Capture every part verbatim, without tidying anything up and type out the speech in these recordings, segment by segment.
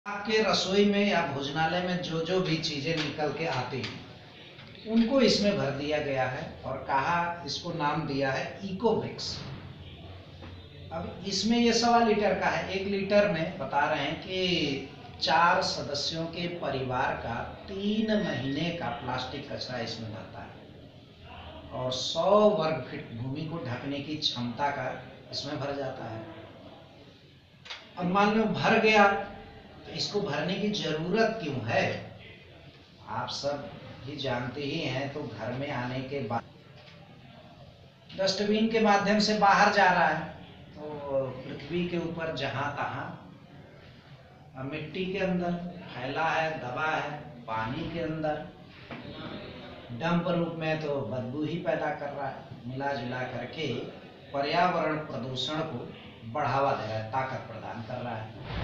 आपके रसोई में या भोजनालय में जो जो भी चीजें निकल के आती हैं उनको इसमें भर दिया गया है और कहा इसको नाम दिया है इको ब्रिक्स। अब इसमें ये सवा लीटर का है। एक लीटर में बता रहे हैं कि चार सदस्यों के परिवार का तीन महीने का प्लास्टिक कचरा इसमें भरता है और सौ वर्ग फीट भूमि को ढकने की क्षमता का इसमें भर जाता है। अब मान लो भर गया तो इसको भरने की जरूरत क्यों है? आप सब भी जानते ही हैं। तो घर में आने के बाद डस्टबिन के माध्यम से बाहर जा रहा है तो पृथ्वी के ऊपर जहां तहां मिट्टी के अंदर फैला है, दबा है, पानी के अंदर डंप रूप में तो बदबू ही पैदा कर रहा है। मिला जुला करके पर्यावरण प्रदूषण को बढ़ावा दे रहा है, ताकत प्रदान कर रहा है।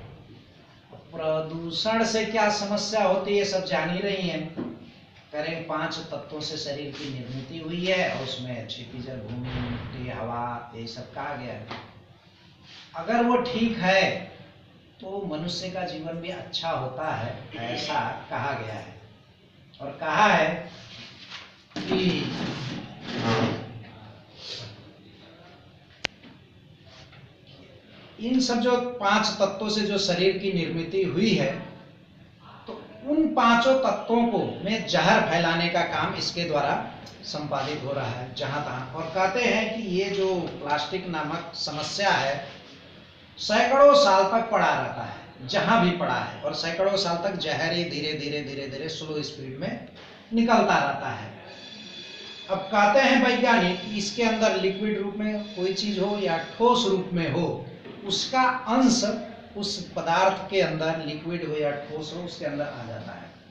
प्रदूषण से क्या समस्या होती है सब जान ही रही हैं। करें पांच तत्वों से शरीर की निर्मित हुई है और उसमें क्षितिज, भूमि, मिट्टी, हवा, ये सब कहा गया है। अगर वो ठीक है तो मनुष्य का जीवन भी अच्छा होता है, ऐसा कहा गया है। और कहा है कि इन सब जो पांच तत्वों से जो शरीर की निर्मित हुई है तो उन पांचों तत्वों को में जहर फैलाने का काम इसके द्वारा संपादित हो रहा है जहां तहां। और कहते हैं कि ये जो प्लास्टिक नामक समस्या है सैकड़ों साल तक पड़ा रहता है, जहां भी पड़ा है, और सैकड़ों साल तक जहर ही धीरे धीरे धीरे धीरे स्लो स्पीड में निकलता रहता है। अब कहते हैं वैज्ञानिक इसके अंदर लिक्विड रूप में कोई चीज हो या ठोस रूप में हो, उसका अंश उस पदार्थ के अंदर, लिक्विड हो या ठोस हो, उसके अंदर आ जाता है।